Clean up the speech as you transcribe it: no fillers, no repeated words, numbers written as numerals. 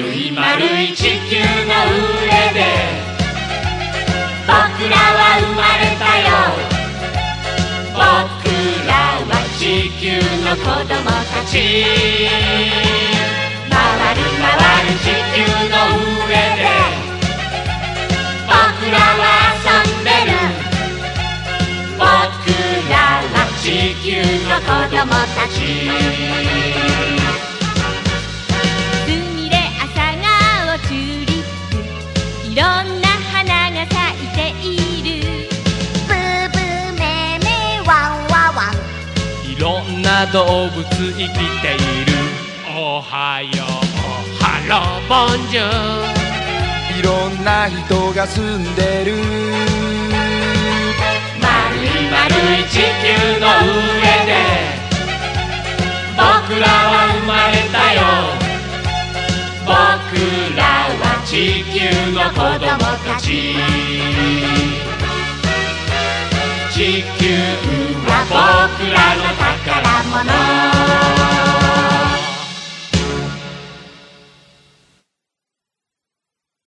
い丸い地球の上で僕らは生まれたよ。僕らは地球の子供たち。回る回る地球の上で僕らは遊んでる。僕らは地球の子供たち。 すみれ朝顔チューリップ、いろんな花が咲いている。 ブーブーメーメーワンワワン、 いろんな動物生きている。おはようハローボンジュール、 いろんな人が住んでる。 丸い丸い地球の上で僕らは生まれたよ。僕らは地球の子供たち。地球は僕らの宝物。